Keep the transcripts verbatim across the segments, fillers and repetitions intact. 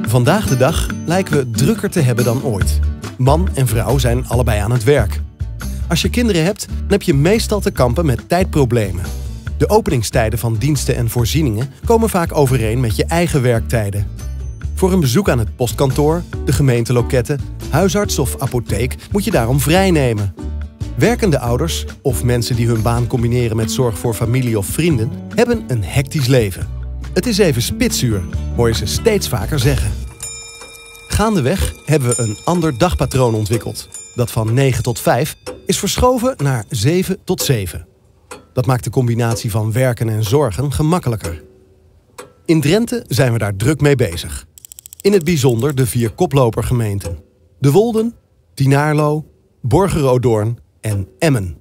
Vandaag de dag lijken we drukker te hebben dan ooit. Man en vrouw zijn allebei aan het werk. Als je kinderen hebt, dan heb je meestal te kampen met tijdproblemen. De openingstijden van diensten en voorzieningen komen vaak overeen met je eigen werktijden. Voor een bezoek aan het postkantoor, de gemeenteloketten, huisarts of apotheek moet je daarom vrij nemen. Werkende ouders of mensen die hun baan combineren met zorg voor familie of vrienden hebben een hectisch leven. Het is even spitsuur, hoor je ze steeds vaker zeggen. Gaandeweg hebben we een ander dagpatroon ontwikkeld. Dat van negen tot vijf is verschoven naar zeven tot zeven. Dat maakt de combinatie van werken en zorgen gemakkelijker. In Drenthe zijn we daar druk mee bezig. In het bijzonder de vier koplopergemeenten. De Wolden, Tynaarlo, Borger-Odoorn en Emmen.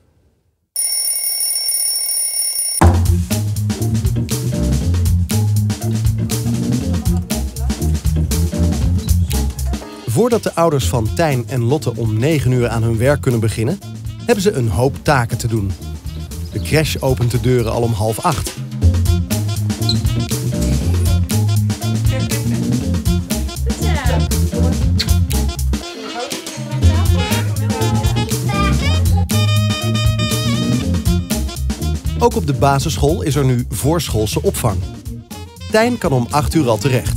Voordat de ouders van Tijn en Lotte om negen uur aan hun werk kunnen beginnen, hebben ze een hoop taken te doen. De crash opent de deuren al om half acht. Ook op de basisschool is er nu voorschoolse opvang. Tijn kan om acht uur al terecht.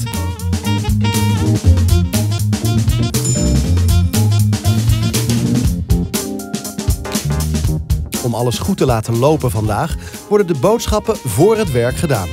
Om alles goed te laten lopen vandaag, worden de boodschappen voor het werk gedaan.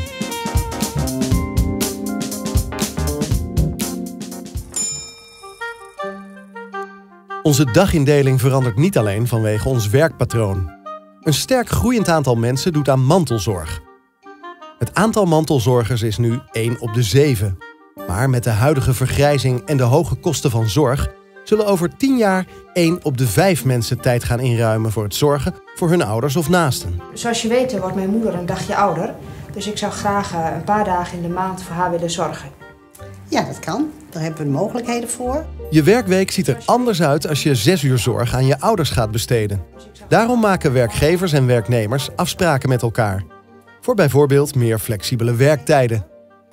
Onze dagindeling verandert niet alleen vanwege ons werkpatroon. Een sterk groeiend aantal mensen doet aan mantelzorg. Het aantal mantelzorgers is nu één op de zeven. Maar met de huidige vergrijzing en de hoge kosten van zorg zullen over tien jaar één op de vijf mensen tijd gaan inruimen voor het zorgen voor hun ouders of naasten. Zoals je weet wordt mijn moeder een dagje ouder. Dus ik zou graag een paar dagen in de maand voor haar willen zorgen. Ja, dat kan. Daar hebben we de mogelijkheden voor. Je werkweek ziet er anders uit als je zes uur zorg aan je ouders gaat besteden. Daarom maken werkgevers en werknemers afspraken met elkaar. Voor bijvoorbeeld meer flexibele werktijden.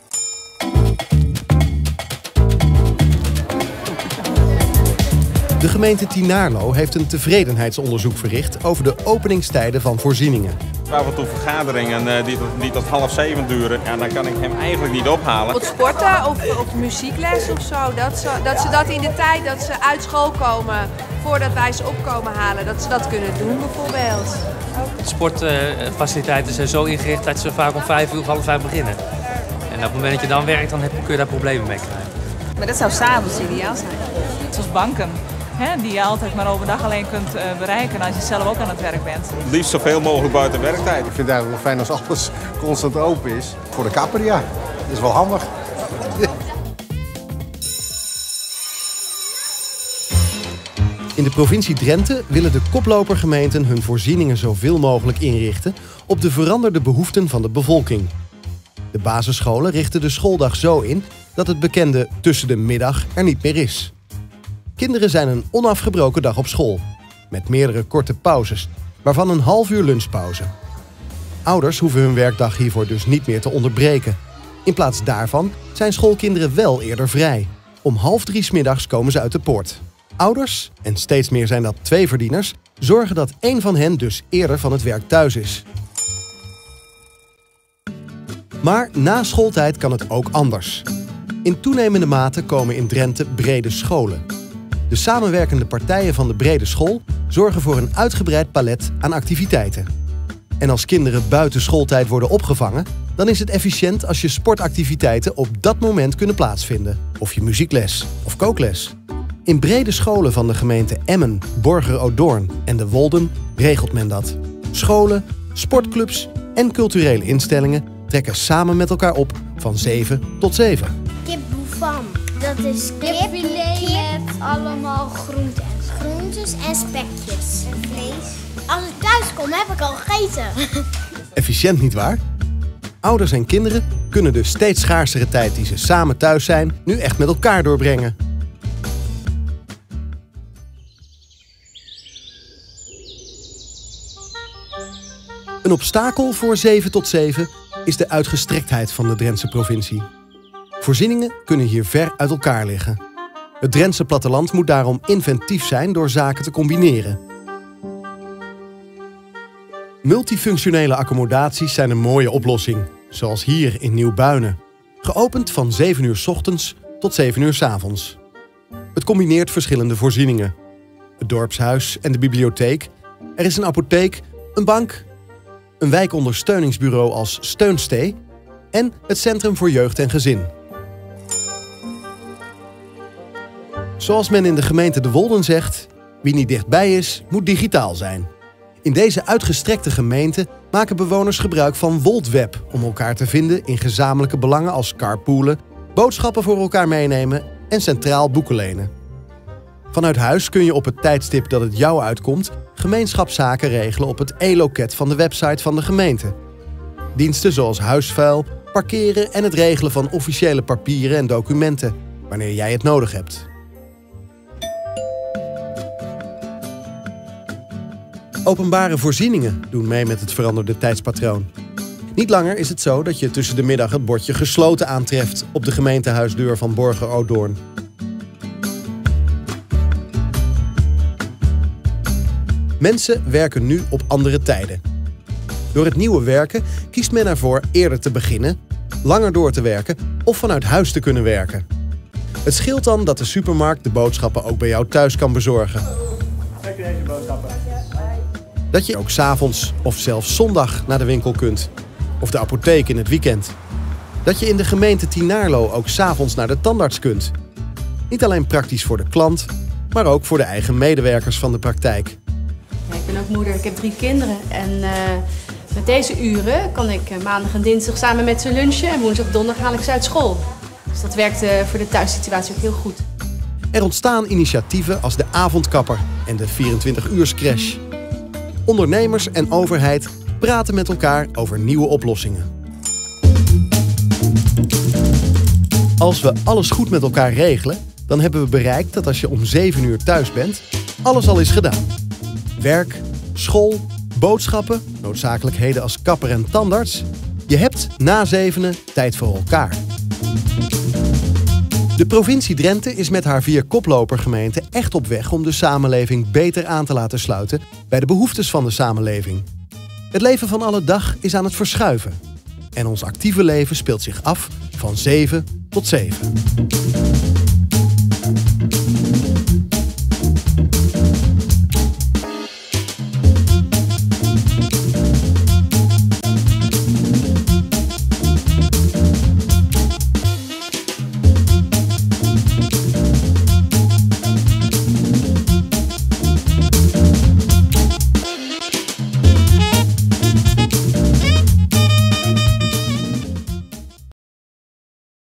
De gemeente Tynaarlo heeft een tevredenheidsonderzoek verricht over de openingstijden van voorzieningen. Af en toe vergaderingen die tot, die tot half zeven duren, ja, dan kan ik hem eigenlijk niet ophalen. Wat sporten of, of muziekles of zo, dat ze, dat ze dat in de tijd dat ze uit school komen, voordat wij ze opkomen halen, dat ze dat kunnen doen bijvoorbeeld. De sportfaciliteiten zijn zo ingericht dat ze vaak om vijf uur of half vijf beginnen. En op het moment dat je dan werkt, dan heb, kun je daar problemen mee krijgen. Maar dat zou s'avonds ideaal zijn. Zoals banken. He, die je altijd maar overdag alleen kunt uh, bereiken als je zelf ook aan het werk bent. Het liefst zoveel mogelijk buiten werktijd. Ik vind het eigenlijk wel fijn als alles constant open is. Voor de kapper, ja. Dat is wel handig. In de provincie Drenthe willen de koplopergemeenten hun voorzieningen zoveel mogelijk inrichten op de veranderde behoeften van de bevolking. De basisscholen richten de schooldag zo in dat het bekende tussen de middag er niet meer is. Kinderen zijn een onafgebroken dag op school, met meerdere korte pauzes, waarvan een half uur lunchpauze. Ouders hoeven hun werkdag hiervoor dus niet meer te onderbreken. In plaats daarvan zijn schoolkinderen wel eerder vrij. Om half drie 's middags komen ze uit de poort. Ouders, en steeds meer zijn dat tweeverdieners, zorgen dat één van hen dus eerder van het werk thuis is. Maar na schooltijd kan het ook anders. In toenemende mate komen in Drenthe brede scholen. De samenwerkende partijen van de brede school zorgen voor een uitgebreid palet aan activiteiten. En als kinderen buiten schooltijd worden opgevangen, dan is het efficiënt als je sportactiviteiten op dat moment kunnen plaatsvinden. Of je muziekles of kookles. In brede scholen van de gemeente Emmen, Borger-Odoorn en de Wolden regelt men dat. Scholen, sportclubs en culturele instellingen trekken samen met elkaar op van zeven tot zeven. Kip boufam. Dat is kip, kip, allemaal groenten. Groentes en spekjes. En vlees. Als ik thuis kom heb ik al gegeten. Efficiënt, nietwaar? Ouders en kinderen kunnen de steeds schaarsere tijd die ze samen thuis zijn nu echt met elkaar doorbrengen. Een obstakel voor zeven tot zeven is de uitgestrektheid van de Drentse provincie. Voorzieningen kunnen hier ver uit elkaar liggen. Het Drentse platteland moet daarom inventief zijn door zaken te combineren. Multifunctionele accommodaties zijn een mooie oplossing, zoals hier in Nieuw-Buinen. Geopend van zeven uur 's ochtends tot zeven uur 's avonds. Het combineert verschillende voorzieningen. Het dorpshuis en de bibliotheek. Er is een apotheek, een bank, een wijkondersteuningsbureau als Steunstee en het Centrum voor Jeugd en Gezin. Zoals men in de gemeente De Wolden zegt, wie niet dichtbij is, moet digitaal zijn. In deze uitgestrekte gemeente maken bewoners gebruik van Woldweb om elkaar te vinden in gezamenlijke belangen als carpoolen, boodschappen voor elkaar meenemen en centraal boeken lenen. Vanuit huis kun je op het tijdstip dat het jou uitkomt gemeenschapszaken regelen op het e-loket van de website van de gemeente. Diensten zoals huisvuil, parkeren en het regelen van officiële papieren en documenten, wanneer jij het nodig hebt. Openbare voorzieningen doen mee met het veranderde tijdspatroon. Niet langer is het zo dat je tussen de middag het bordje gesloten aantreft op de gemeentehuisdeur van Borger-Odoorn. Mensen werken nu op andere tijden. Door het nieuwe werken kiest men ervoor eerder te beginnen, langer door te werken of vanuit huis te kunnen werken. Het scheelt dan dat de supermarkt de boodschappen ook bij jou thuis kan bezorgen. Dat je ook 's avonds of zelfs zondag naar de winkel kunt. Of de apotheek in het weekend. Dat je in de gemeente Tienaarlo ook 's avonds naar de tandarts kunt. Niet alleen praktisch voor de klant, maar ook voor de eigen medewerkers van de praktijk. Ja, ik ben ook moeder, ik heb drie kinderen. En uh, met deze uren kan ik uh, maandag en dinsdag samen met ze lunchen. En woensdag en donderdag haal ik ze uit school. Dus dat werkt uh, voor de thuissituatie ook heel goed. Er ontstaan initiatieven als de avondkapper en de vierentwintig uurscrash. Ondernemers en overheid praten met elkaar over nieuwe oplossingen. Als we alles goed met elkaar regelen, dan hebben we bereikt dat als je om zeven uur thuis bent, alles al is gedaan. Werk, school, boodschappen, noodzakelijkheden als kapper en tandarts. Je hebt na zevenen tijd voor elkaar. De provincie Drenthe is met haar vier koplopergemeenten echt op weg om de samenleving beter aan te laten sluiten bij de behoeftes van de samenleving. Het leven van alle dag is aan het verschuiven. En ons actieve leven speelt zich af van zeven tot zeven.